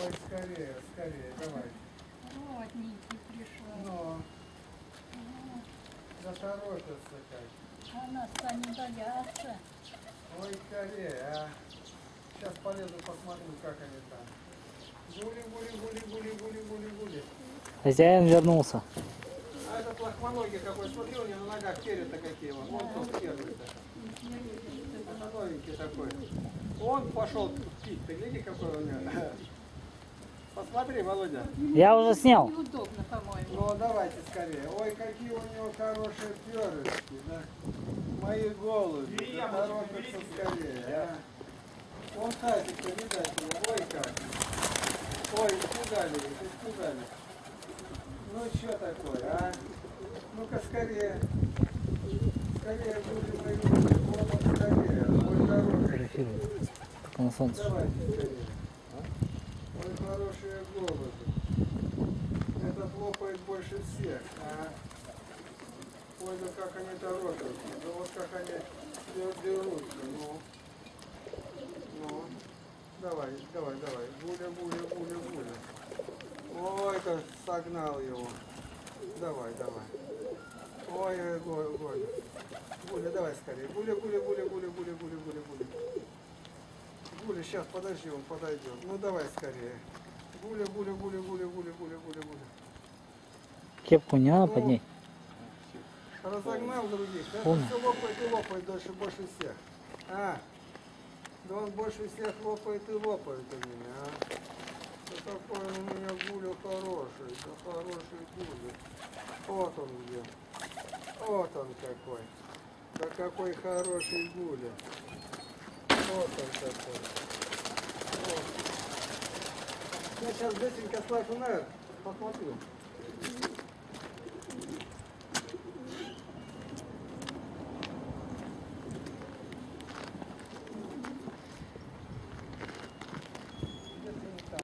Ой, скорее, скорее, давай. Родненький пришел. Ну, заторопился как. А нас-то не боятся. Ой, скорее, а. Сейчас полезу, посмотрю, как они там. Гули, гули, гули, гули, гули, гули, гули. Хозяин вернулся. А этот лохмоногий какой, смотри, у него на ногах перья-то какие вот. Вон тот первый-то. Новенький такой. Он пошел пить, ты гляди, какой у него. Посмотри, Володя. Я уже снял. Неудобно, по-моему. Ну, давайте скорее. Ой, какие у него хорошие перышки, да. Мои голуби, да торопятся скорее, а. Вон тазик-то, видать его. Ой, как. Ой, испугали их, испугали. Ну, что такое, а? Ну-ка, скорее. Скорее, будем мои голуби. Вот он, скорее. Ой, хороший. Фотографирует. На солнце. Давайте скорее. Ой, хорошие голуби. Этот лопает больше всех, а? Ой, да как они торопятся, да вот как они дерутся, ну. Ну, давай, давай, давай, гуля, гуля, гуля, гуля. Ой, как согнал его. Давай, давай. Ой, Гуля. Гуля, давай скорее. Гуля, гуля, гуля, гуля, гуля, гуля, гуля, гуля. Гуля, сейчас, подожди, он подойдет. Ну, давай скорее. Гуля, гуля, гуля, гуля, гуля, гуля, гуля, гуля. Кепку не надо поднять. Разогнал других. Это Понял. все лопает и лопает больше всех. А, да он больше всех лопает и лопает у меня, а. Да такой он у меня гуля хороший, да хороший гуля. Вот он где. Вот он какой. Да какой хороший гуля. Вот он такой. Вот. Я сейчас быстренько слажу наверх, посмотрю.